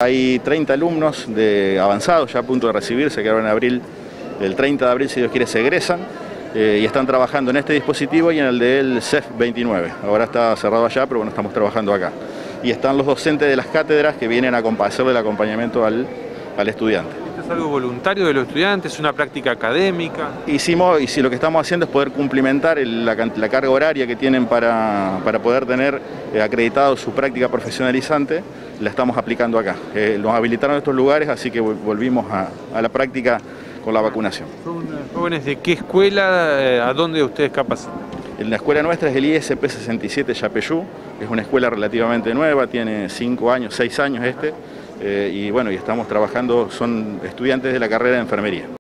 Hay 30 alumnos de avanzados ya a punto de recibirse, que ahora en abril, el 30 de abril, si Dios quiere, se egresan y están trabajando en este dispositivo y en el del CEF 29. Ahora está cerrado allá, pero bueno, estamos trabajando acá. Y están los docentes de las cátedras que vienen a hacerle el acompañamiento al estudiante. ¿Esto es algo voluntario de los estudiantes? ¿Es una práctica académica? Y lo que estamos haciendo es poder cumplimentar la carga horaria que tienen para poder tener acreditado su práctica profesionalizante, la estamos aplicando acá. Nos habilitaron estos lugares, así que volvimos a la práctica con la vacunación. ¿Son jóvenes de qué escuela? ¿A dónde ustedes capacitan? La escuela nuestra es el ISP 67 Yapeyú, es una escuela relativamente nueva, tiene 5 años, 6 años y bueno, y estamos trabajando, son estudiantes de la carrera de enfermería.